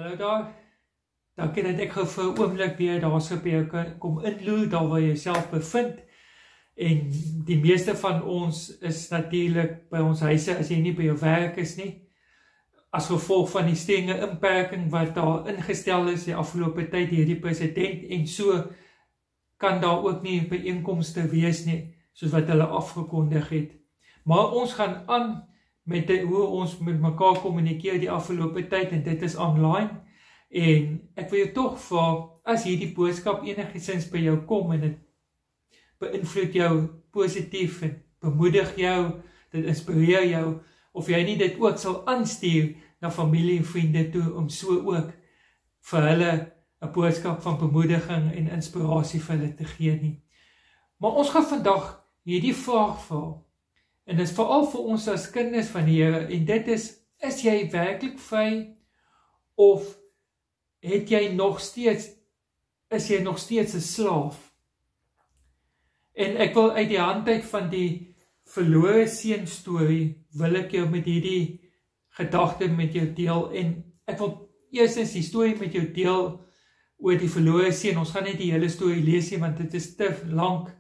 Hallo daar, dankie dat ek gou vir 'n oomblik weer daar so by jou kom inloer, daar waar jy jouself bevind. En die meeste van ons is natuurlik by ons huise as jy nie by jou werk is nie. As gevolg van die strenge inperking wat daar ingestel is die afgelope tyd deur die president en so kan daar ook nie byeenkomste wees nie, soos wat hulle afgekondig het. Maar ons gaan aan met hoe ons met mekaar kommunikeer die afgelope tyd en dit is online. En ek wil jou tog vra, as hierdie boodskap enigsins by jou kom en dit beïnvloed jou positief en bemoedig jou, dit inspireer jou, of jy nie dit ook sal aanstuur na familie en vriende toe om so ook vir hulle 'n boodskap van bemoediging en inspirasie vir hulle te gee nie. Maar ons gaan vandag hierdie vraag vra. En dit is veral vir ons as kinders van die Here, en dit is jy werklik vry, of is jy nog steeds 'n slaaf? En ek wil uit die hand uit van die verlore seun storie, wil ek jou met hierdie gedagte met jou deel, en ek wil eerstens die storie met jou deel oor die verlore seun. Ons gaan net die hele storie lees nie, want dit is te lank,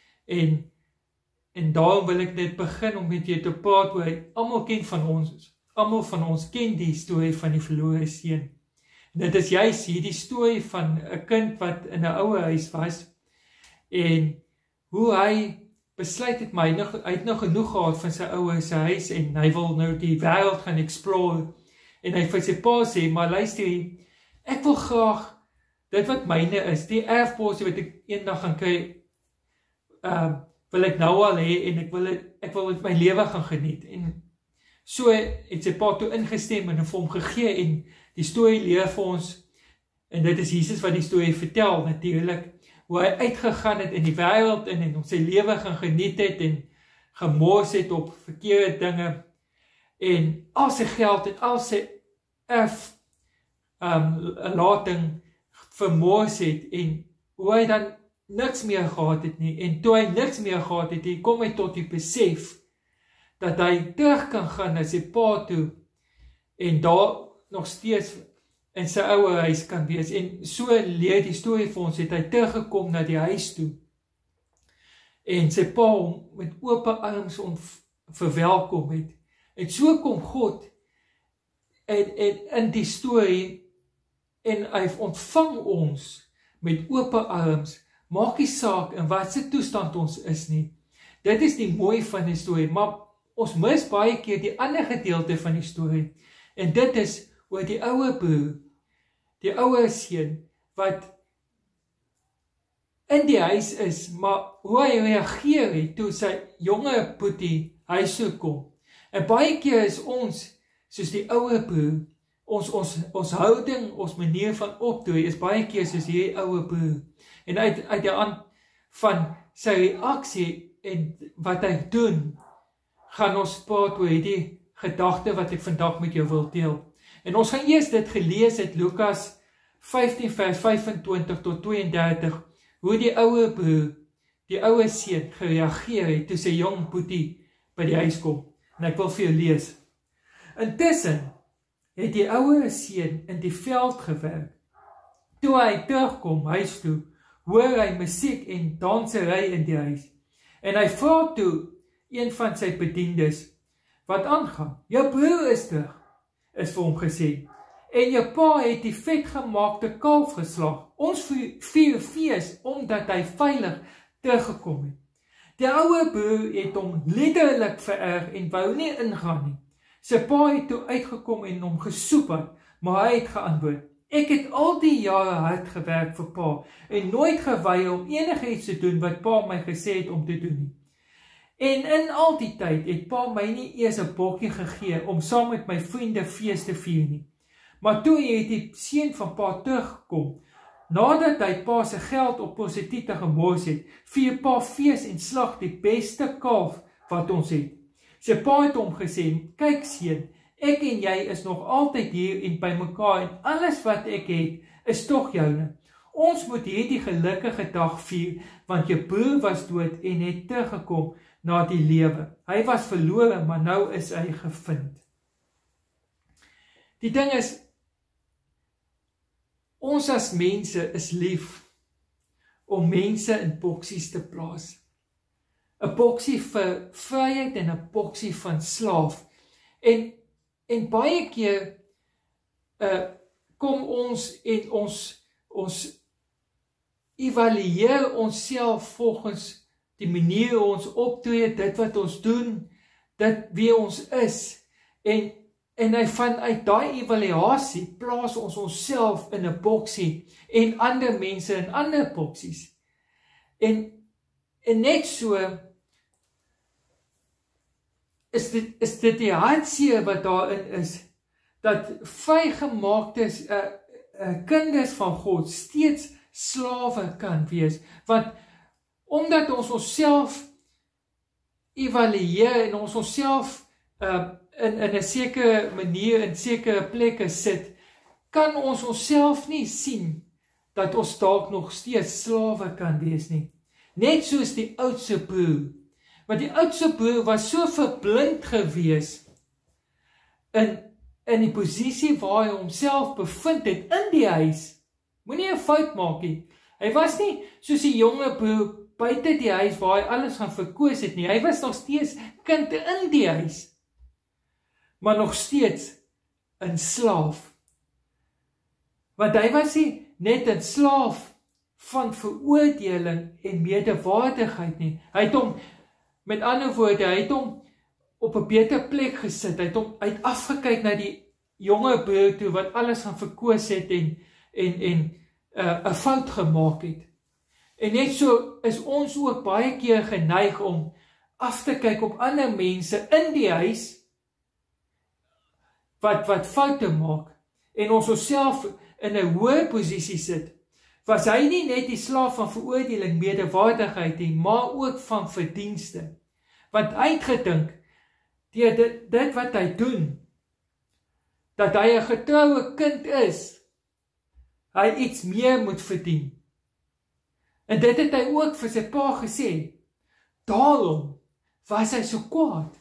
en daarom wil ek net begin om met jou te praat oor, almal van ons ken die storie van die verlore seun. En dit is juist hierdie storie van 'n kind wat in 'n ouer huis was, en hoe hy besluit het, maar hy het nog genoeg gehad van sy ouer se huis, en hy wil nou die wêreld gaan explore, en hy vir sy pa sê, maar luister, ek wil graag, dit wat myne is, die erfposie wat ek eendag gaan kry, wil ek nou al hê, en ek wil my lewe gaan geniet, en so het sy pa toe ingestem en vir hom gegee, en die storie leer vir ons, en dit is Jesus wat die storie vertel, natuurlik, hoe hy uitgegaan het in die wêreld en om sy lewe gaan geniet het, en gemors het op verkeerde dinge, en al sy geld en al sy lating vermors het, en hoe hy dan niks meer gehad het nie, en toe hy niks meer gehad het, kom hy tot die besef, dat hy terug kan gaan na sy pa toe, en daar nog steeds in sy ouer huis kan wees, en so leer die storie vir ons, het hy teruggekom na die huis toe, en sy pa hom met ope arms verwelkom het, en so kom God in die storie, en hy ontvang ons met ope arms, maak nie saak in wat se toestand ons is nie. Dit is die mooi van die storie, maar ons mis baie keer die ander gedeelte van die storie, en dit is oor die ouer broer, die ouer seun, wat in die huis is, maar hoe hy reageer het, toe sy jonge boetie huis toe kom. En baie keer is ons, soos die ouer broer, ons houding, ons manier van optree, is baie keer soos die ouer broer. En uit die hand van sy reaksie, en wat hy doen, gaan ons praat oor die gedagte wat ek vandag met jou wil deel. En ons gaan eers dit gelees uit Lukas 15 vers 25 tot 32, hoe die ouer broer, die ouer seun gereageer het, toe sy jong boetie by die huis kom. En ek wil vir jou lees. Intussen het die ouer seun in die veld gewerk. Toe hy terugkom huis toe, hoor hy musiek en dansery in die huis. En hy vra toe een van sy bediendes, wat aangaan? Jou broer is terug, is vir hom gesê, en jou pa het die vetgemaakte kalf geslag. Ons vier fees, omdat hy veilig teruggekom het. Die ouer broer het hom letterlik vererg en wou nie ingaan nie. Sy pa het toe uitgekom en hom gesoep het, maar hy het geantwoord, ek het al die jare hard gewerk vir pa, en nooit gewy om enigiets te doen wat pa my gesê het om te doen nie. En in al die tyd het pa my nie eers 'n bokkie gegee om saam met my vriende fees te vier nie. Maar toe het die seun van pa teruggekom, nadat hy pa se geld op prostituie gemors het, vier pa fees en slag die beste kalf wat ons het. Sy pa het hom gesê, kyk seun, ek en jy is nog altyd hier en by mekaar, en alles wat ek het, is tog joune. Ons moet hierdie gelukkige dag vier, want jou broer was dood en het teruggekom na die lewe. Hy was verlore, maar nou is hy gevind. Die ding is, ons as mense is lief om mense in boksies te plaas. 'n boksie vir vryheid en 'n boksie van slaaf. En baie keer kom ons en ons evalueer onsself volgens die manier hoe ons optree, dit wat ons doen, dit wie ons is. En hy vanuit daai evaluasie plaas ons onsself in 'n boksie en ander mense in ander boksies. En net so is dit die hartseer wat daarin is, dat vrygemaaktes kinders van God steeds slawe kan wees, want omdat ons onsself evalueer en ons onsself in 'n sekere manier in sekere plekke sit, kan ons onsself nie sien dat ons dalk nog steeds slawe kan wees nie. Net soos die oudste broer, want die oudste broer was so verblind gewees in die posisie waar hy homself bevind het in die huis. Moenie 'n fout maak nie. Hy was nie soos die jonge broer buite die huis waar hy alles gaan verkoos het nie. Hy was nog steeds kind in die huis, maar nog steeds 'n slaaf. Want hy was nie net 'n slaaf van veroordeling en medewaardigheid nie. Hy het hom, met ander woorde, hy het hom op 'n beter plek gesit. Hy het afgekyk na die jonge broer toe wat alles gaan verkoos het en 'n fout gemaak het. En net so is ons ook baie keer geneig om af te kyk op ander mense in die huis wat foute maak en ons onsself in 'n hoë posisie sit. Was hy nie net die slaaf van veroordeling, medewaardigheid nie, maar ook van verdienste. Want hy het gedink, dit wat hy doen, dat hy 'n getroue kind is, hy iets meer moet verdien. En dit het hy ook vir sy pa gesê. Daarom was hy so kwaad.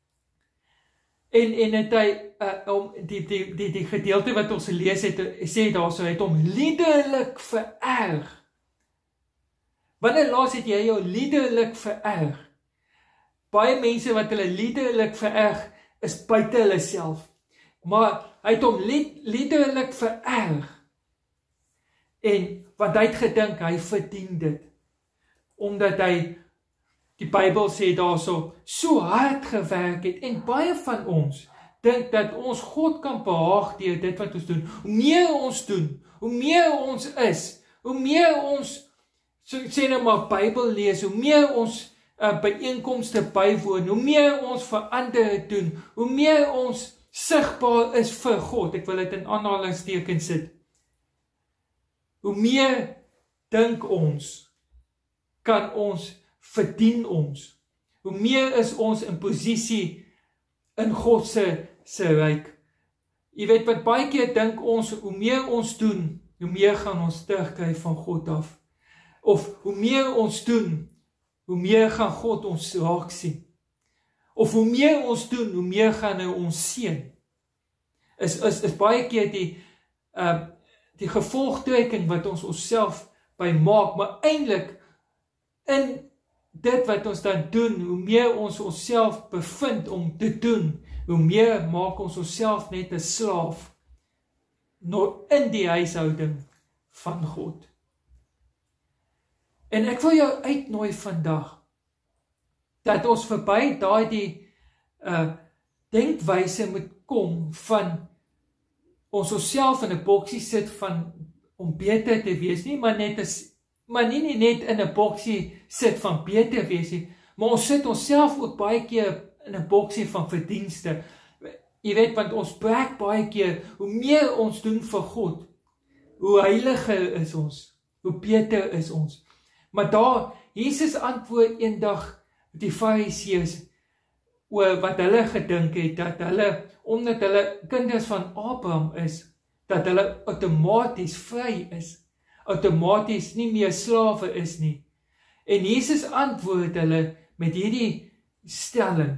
En het hy die gedeelte wat ons gelees het, sê daarso, hy het hom liderlik vererg. Wanneer laas het jy jou liderlik vererg? Baie mense wat hulle liderlik vererg, is buite hulle self. Maar hy het hom liderlik vererg. En want hy het gedink, hy verdien dit. Omdat hy, die Bybel sê daarso, so hard gewerk het. En baie van ons dink dat ons God kan behaag deur dit wat ons doen. Hoe meer ons doen, hoe meer ons is, hoe meer ons, sê nou maar Bybel lees, hoe meer ons byeenkomste bywoon, hoe meer ons verander doen, hoe meer ons sigbaar is vir God. Ek wil dit in aanhalingstekens sit. Hoe meer dink ons, kan ons, verdien ons. Hoe meer is ons in posisie in God se ryk. Jy weet wat baie keer dink ons, hoe meer ons doen, hoe meer gaan ons terugkry van God af. Of hoe meer ons doen, hoe meer gaan God ons raak sien. Of hoe meer ons doen, hoe meer gaan hy ons seën. Is baie keer die gevolgtrekking wat ons onsself by maak, maar eintlik in dit wat ons dan doen, hoe meer ons onsself bevind om te doen, hoe meer maak ons onsself net 'n slaaf in die huishouding van God. En ek wil jou uitnooi vandag, dat ons verby daardie denkwyse moet kom van ons onsself in 'n boksie sit van om beter te wees nie, maar nie net in 'n boksie sit van beter wees nie, maar ons sit onsself ook baie keer in 'n boksie van verdienste. Jy weet, want ons breek baie keer, hoe meer ons doen vir God, hoe heiliger is ons, hoe beter is ons. Maar daar, Jesus antwoord eendag die Fariseërs oor wat hulle gedink het, dat hulle, omdat hulle kinders van Abraham is, dat hulle outomaties vry is, outomaties nie meer slawe is nie. En Jesus antwoord hulle met hierdie stelling,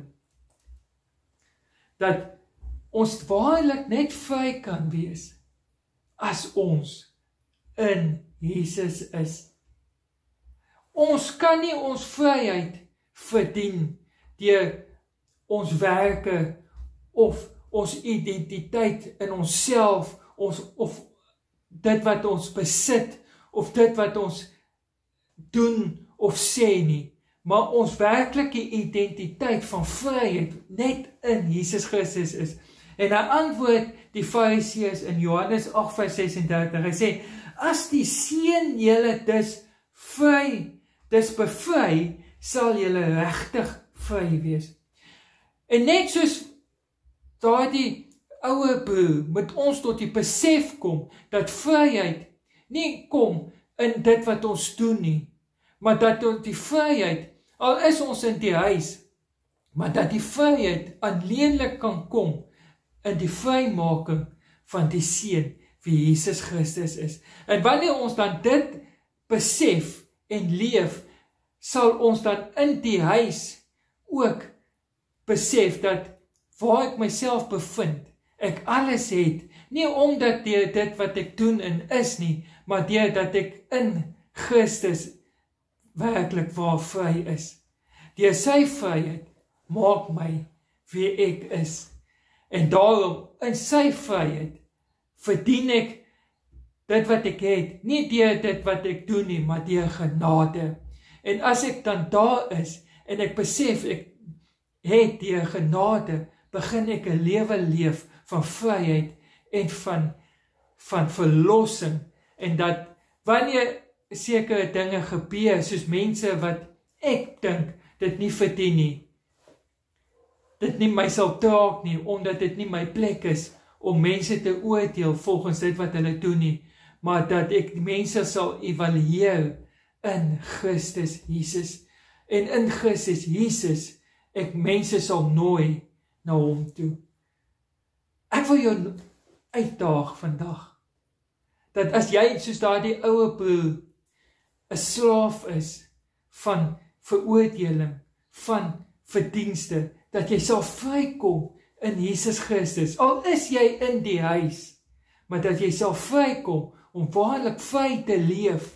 dat ons waarlik net vry kan wees, as ons in Jesus is. Ons kan nie ons vryheid verdien deur ons werke of ons identiteit in onsself, of dit wat ons besit, of dit wat ons doen of sê nie, maar ons werklike identiteit van vryheid net in Jesus Christus is. En hy antwoord die Fariseërs in Johannes 8:36, hy sê, as die Seun julle dis bevry, sal julle regtig vry wees. En net soos daardie ouer broer, moet ons tot die besef kom, dat vryheid nie kom in dit wat ons doen nie, maar dat die vryheid, al is ons in die huis, maar dat die vryheid alleenlik kan kom in die vrymaking van die Seun, wie Jesus Christus is. En wanneer ons dan dit besef en leef, sal ons dan in die huis ook besef dat waar ek myself bevind, ek alles het, nie omdat deur dit wat ek doen en is nie, maar deur dat ek in Christus werklik waar vry is. Deur sy vryheid maak my wie ek is. En daarom, in sy vryheid, verdien ek dit wat ek het, nie deur dit wat ek doen nie, maar deur genade. En as ek dan daar is, en ek besef, ek het deur genade, begin ek 'n lewe leef van vryheid en van verlossing, en dat wanneer sekere dinge gebeur, soos mense wat ek dink, dit nie verdien nie, dit nie my sal taak nie, omdat dit nie my plek is, om mense te oordeel volgens dit wat hulle doen nie, maar dat ek mense sal evalueer in Christus Jesus, en in Christus Jesus, ek mense sal nooi na hom toe. Ek wil jou uitdaag vandag, dat as jy soos daardie ouer broer 'n slaaf is van veroordeling, van verdienste, dat jy sal vrykom in Jesus Christus, al is jy in die huis, maar dat jy sal vrykom om waarlik vry te leef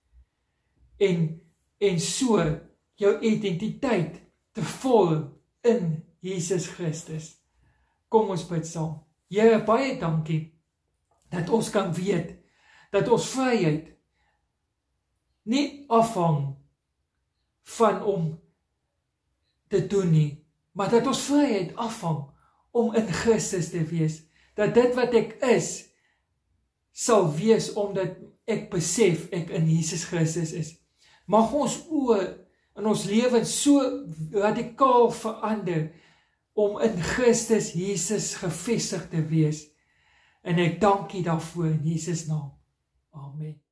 en so jou identiteit te vorm in Jesus Christus. Kom ons bid saam. Here, baie dankie dat ons kan weet dat ons vryheid nie afhang van om te doen nie, maar dat ons vryheid afhang om in Christus te wees, dat dit wat ek is, sal wees omdat ek besef ek in Jesus Christus is. Mag ons oë in ons lewens so radikaal verander, om in Christus Jesus gefestig te wees, en ek dank U daarvoor in Jesus naam. Amen.